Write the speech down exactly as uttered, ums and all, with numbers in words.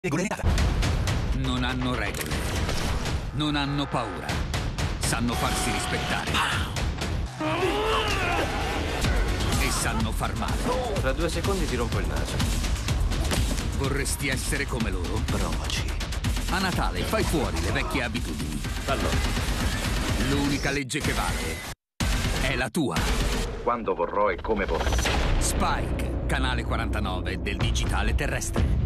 regole data. Non hanno regole. Non hanno paura. Sanno farsi rispettare. E sanno far male. Tra due secondi ti rompo il naso. Vorresti essere come loro? Provaci. A Natale fai fuori le vecchie abitudini. Allora, L'unica legge che vale è la tua. quando vorrò e come vorrò. Spike, canale quarantanove del digitale terrestre.